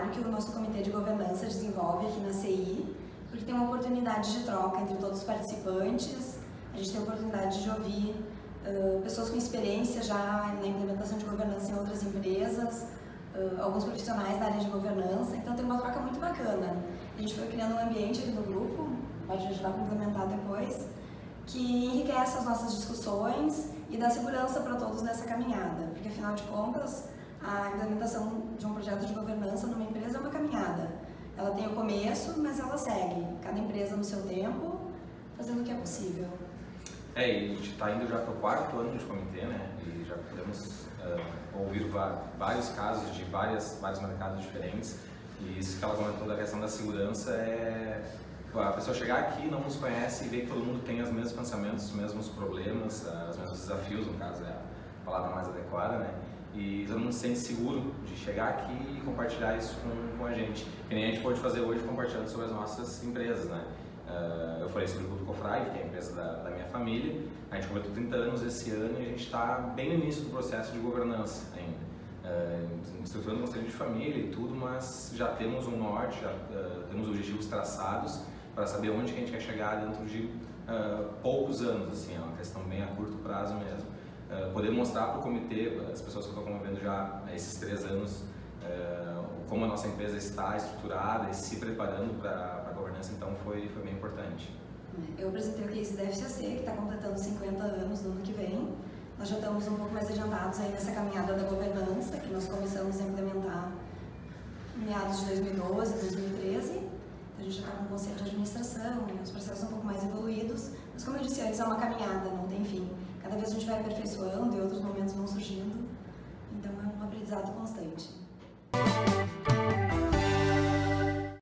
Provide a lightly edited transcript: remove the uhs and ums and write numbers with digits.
trabalho que o nosso comitê de governança desenvolve aqui na CI, porque tem uma oportunidade de troca entre todos os participantes, a gente tem a oportunidade de ouvir pessoas com experiência já na implementação de governança em outras empresas, alguns profissionais da área de governança, então tem uma troca muito bacana. A gente foi criando um ambiente aqui no grupo, pode ajudar a complementar depois, que enriquece as nossas discussões e dá segurança para todos nessa caminhada, porque afinal de contas, a implementação de um projeto de governança numa empresa é uma caminhada. Ela tem o começo, mas ela segue, cada empresa no seu tempo, fazendo o que é possível. E a gente está indo já para o 4º ano de comitê, né? E já podemos ouvir vários casos de vários mercados diferentes. E isso que ela comentou da questão da segurança a pessoa chegar aqui, não nos conhece e ver que todo mundo tem os mesmos pensamentos, os mesmos problemas, os mesmos desafios, no caso é a palavra mais adequada, né? E todo mundo se sente seguro de chegar aqui e compartilhar isso com a gente. Que nem a gente pode fazer hoje compartilhando sobre as nossas empresas, né? Eu falei sobre o Grupo Cofrade, que é a empresa da minha família. A gente completou 30 anos esse ano e a gente está bem no início do processo de governança ainda. Estruturando um conselho de família e tudo, mas já temos um norte, já temos objetivos traçados para saber onde que a gente quer chegar dentro de poucos anos, assim, é uma questão bem a curto prazo mesmo. Poder mostrar para o comitê, as pessoas que eu estou convivendo já há esses 3 anos, como a nossa empresa está estruturada e se preparando para a governança, então foi bem importante. Eu apresentei o case da FCC, que está completando 50 anos no ano que vem. Nós já estamos um pouco mais adiantados aí nessa caminhada da governança, que nós começamos a implementar em meados de 2012, 2013. A gente já está com o conselho de administração e os processos um pouco mais evoluídos, mas como eu disse antes, é uma caminhada, não tem fim. Cada vez a gente vai aperfeiçoando e outros momentos vão surgindo, então é um aprendizado constante.